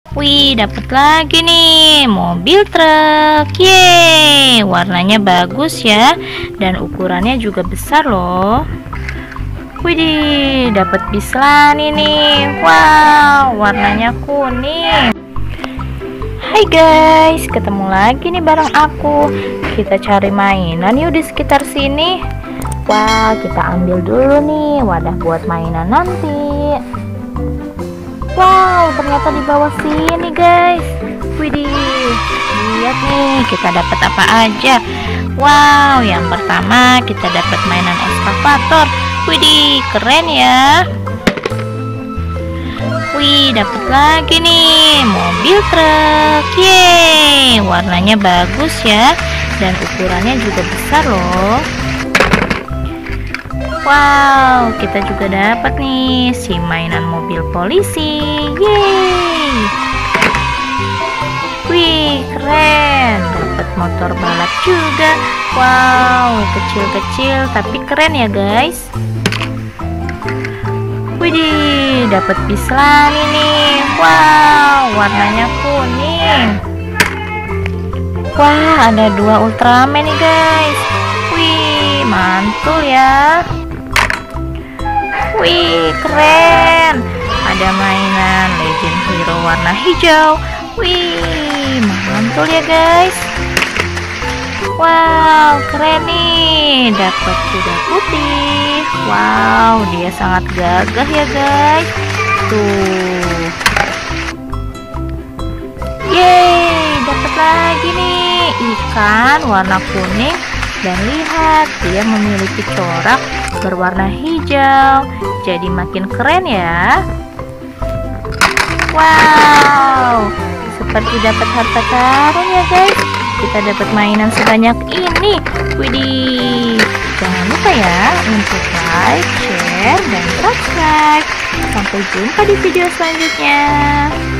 Wih, dapat lagi nih mobil truk. Yeay, warnanya bagus ya, dan ukurannya juga besar loh. Widih, dapat bislan ini. Wow, warnanya kuning. Hai guys, ketemu lagi nih bareng aku. Kita cari mainan yuk di sekitar sini. Wah, kita ambil dulu nih wadah buat mainan nanti. Wow, ternyata di bawah sini guys. Widih, lihat nih kita dapat apa aja. Wow, yang pertama kita dapat mainan eskavator. Widih, keren ya. Wih, dapat lagi nih mobil truk. Yeay, warnanya bagus ya, dan ukurannya juga besar loh. Wow, kita juga dapat nih si mainan mobil polisi. Yeay. Wih, keren. Dapat motor balap juga. Wow, kecil-kecil tapi keren ya guys. Widih, dapat bislan ini. Wow, warnanya kuning. Wah, ada 2 Ultraman nih guys. Wih, mantul ya. Wih, keren. Ada mainan Legend Hero warna hijau. Wih, mantul ya guys. Wow, keren nih. Dapat kuda putih. Wow, dia sangat gagah ya guys. Tuh. Yeay, dapat lagi nih ikan warna kuning. Dan lihat, dia memiliki corak berwarna hijau. Jadi makin keren ya. Wow, seperti dapat harta karun ya guys. Kita dapat mainan sebanyak ini. Widih, jangan lupa ya untuk like, share, dan subscribe. Sampai jumpa di video selanjutnya.